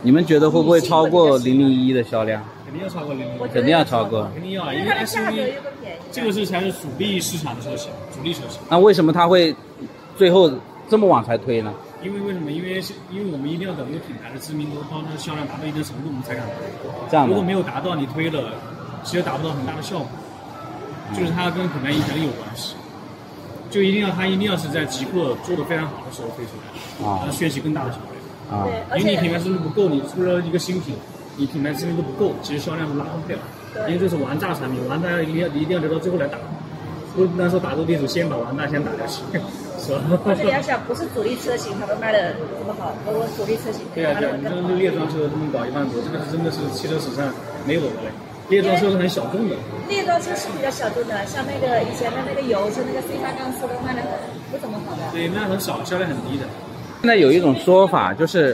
你们觉得会不会超过001的销量？ 肯定要超过001， 肯定要超过， 肯定要啊，因为 SUV 这个是才是主力市场的车型，主力车型。 那为什么它会最后这么晚才推呢？ 因为为什么？因为我们一定要等一个品牌的知名度到它的销量达到一定程度，我们才敢推。 这样的。 如果没有达到，你推了，其实达不到很大的效果。就是它跟品牌影响力有关系，就它一定要是在极客做的非常好的时候推出来，然后掀起更大的销量。因为你品牌知名度不够，你出了一个新品，你品牌知名度不够，其实销量是拉不了。因为这是玩大产品，玩大一定要留到最后来打。不那时候打斗地主先把玩大先打下去，是吧？ 而且你要想，不是主力车型，他们卖的这么好，如果主力车型， 对啊，你这列装车他们搞1万多，这个是真的是汽车史上没有的嘞。列装车是很小众的， 列装车是比较小众的，像那个以前的那个油车那个 C8杠4都卖的不怎么好的。 对，卖很少，销量很低的。 现在有一种说法，就是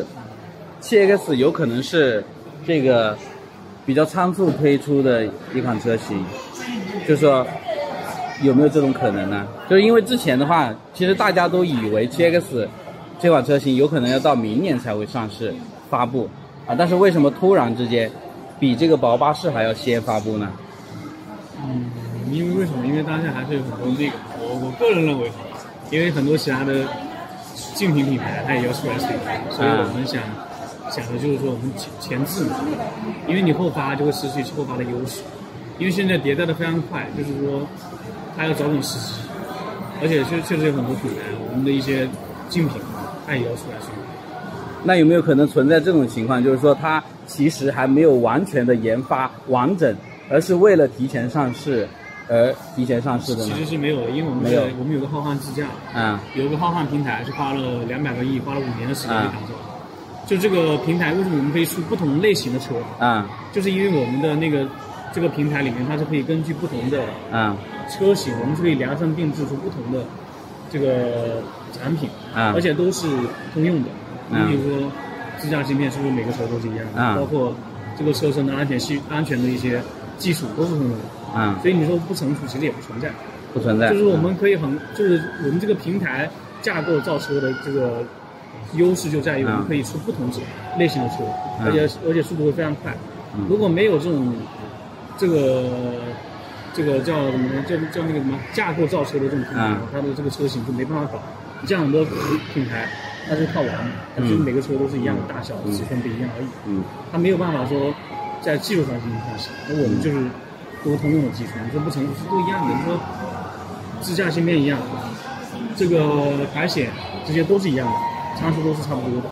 7X 有可能是这个比较仓促推出的一款车型，就是说有没有这种可能呢？就是因为之前的话，其实大家都以为7X 这款车型有可能要到明年才会上市发布啊，但是为什么突然之间比这个宝巴士还要先发布呢？ 因为什么？因为当下还是有很多那个，我个人认为，因为很多其他的竞品品牌它也要出来推，所以我们想的就是说我们前置嘛，因为你后发就会失去后发的优势，因为现在迭代的非常快，就是说它要找准时机，而且确实有很多品牌，我们的一些竞品它也要出来推。 那有没有可能存在这种情况，就是说它其实还没有完全的研发完整，而是为了提前上市而提前上市的呢？ 其实是没有的，因为我们有个浩瀚智驾，有个浩瀚平台是花了200个亿，花了5年的时间去打造。就这个平台为什么我们可以出不同类型的车？就是因为我们的这个平台里面，它是可以根据不同的车型，我们是可以量身定制出不同的这个产品，而且都是通用的。你比如说，自驾芯片是不是每个车都是一样的？包括这个车身的安全的一些技术都是通用的。所以你说不成熟，其实也不存在。 不存在。 就是我们可以就是我们这个平台架构造车的这个优势就在于我们可以出不同类型的车，而且速度会非常快。如果没有这种这个叫什么叫那个什么架构造车的这种平台，它的这个车型就没办法搞。这样很多品牌它是靠玩的，它就是每个车都是一样的大小，尺寸不一样而已。它没有办法说在技术上进行创新。那我们就是都通用的技术，你说不成熟是都一样的。你说支架芯片一样，这个排险这些都是一样的，参数都是差不多的。